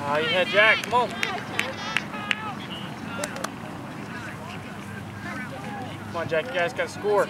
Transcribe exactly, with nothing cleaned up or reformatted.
Oh, you had Jack. Come on. Come on, Jack. You guys got to score.